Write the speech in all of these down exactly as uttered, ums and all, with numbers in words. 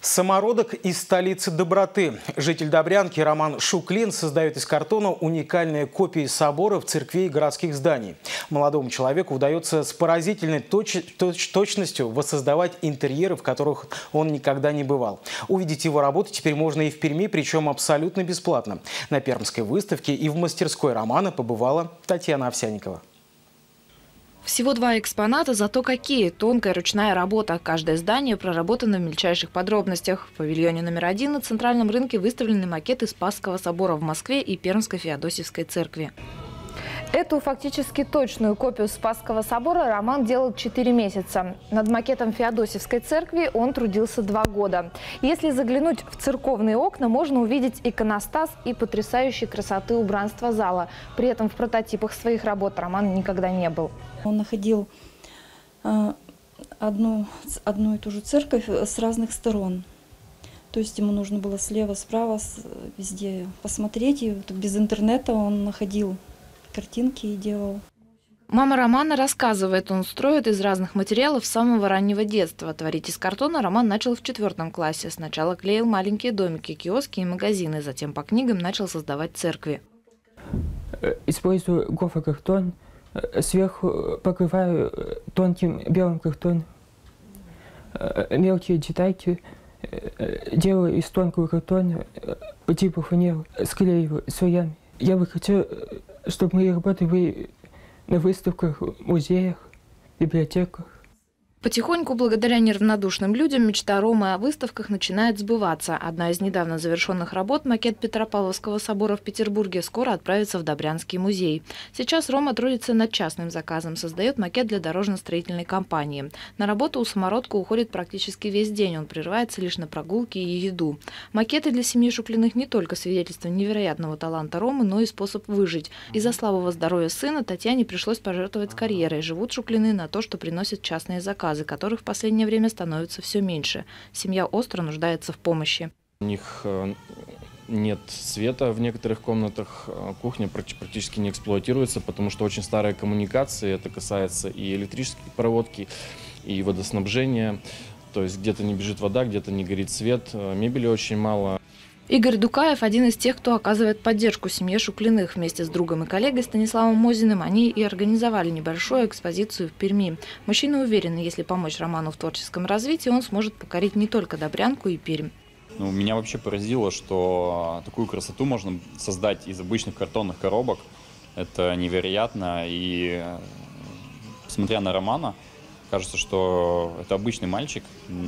Самородок из столицы доброты. Житель Добрянки Роман Шуклин создает из картона уникальные копии соборов, церквей и городских зданий. Молодому человеку удается с поразительной точ точ точностью воссоздавать интерьеры, в которых он никогда не бывал. Увидеть его работу теперь можно и в Перми, причем абсолютно бесплатно. На Пермской выставке и в мастерской Романа побывала Татьяна Овсянникова. Всего два экспоната, зато какие! Тонкая ручная работа. Каждое здание проработано в мельчайших подробностях. В павильоне номер один на центральном рынке выставлены макеты Спасского собора в Москве и Пермской Феодосийской церкви. Эту фактически точную копию Спасского собора Роман делал четыре месяца. Над макетом Феодосийской церкви он трудился два года. Если заглянуть в церковные окна, можно увидеть иконостас и потрясающей красоты убранства зала. При этом в прототипах своих работ Роман никогда не был. Он находил одну, одну и ту же церковь с разных сторон. То есть ему нужно было слева, справа, везде посмотреть. И без интернета он находил картинки и делал. Мама Романа рассказывает, он строит из разных материалов с самого раннего детства. Творить из картона Роман начал в четвертом классе. Сначала клеил маленькие домики, киоски и магазины, затем по книгам начал создавать церкви. Использую гофрокартон, сверху покрываю тонким белым картоном, мелкие детальки делаю из тонкого картона по типу фанеры, склеиваю слоями. Я бы хотел, чтобы мои работы были на выставках, музеях, библиотеках. Потихоньку, благодаря неравнодушным людям, мечта Ромы о выставках начинает сбываться. Одна из недавно завершенных работ, макет Петропавловского собора в Петербурге, скоро отправится в Добрянский музей. Сейчас Рома трудится над частным заказом, создает макет для дорожно-строительной компании. На работу у самородка уходит практически весь день, он прерывается лишь на прогулки и еду. Макеты для семьи Шуклиных не только свидетельство невероятного таланта Ромы, но и способ выжить. Из-за слабого здоровья сына Татьяне пришлось пожертвовать карьерой. Живут Шуклины на то, что приносят частные заказы, которых в последнее время становится все меньше. Семья остро нуждается в помощи. У них нет света в некоторых комнатах, кухня практически не эксплуатируется, потому что очень старые коммуникации. Это касается и электрической проводки, и водоснабжения. То есть где-то не бежит вода, где-то не горит свет, мебели очень мало. Игорь Дукаев – один из тех, кто оказывает поддержку семье Шуклиных. Вместе с другом и коллегой Станиславом Мозиным они и организовали небольшую экспозицию в Перми. Мужчина уверен, если помочь Роману в творческом развитии, он сможет покорить не только Добрянку и Пермь. Ну, меня вообще поразило, что такую красоту можно создать из обычных картонных коробок. Это невероятно. И смотря на Романа, кажется, что это обычный мальчик,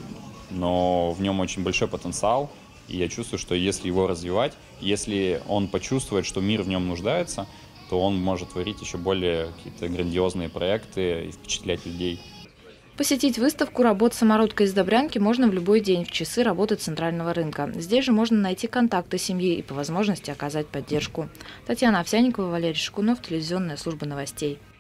но в нем очень большой потенциал. И я чувствую, что если его развивать, если он почувствует, что мир в нем нуждается, то он может творить еще более какие-то грандиозные проекты и впечатлять людей. Посетить выставку работ самородка из Добрянки можно в любой день в часы работы центрального рынка. Здесь же можно найти контакты семьи и по возможности оказать поддержку. Татьяна Овсянникова, Валерий Шкунов, телевизионная служба новостей.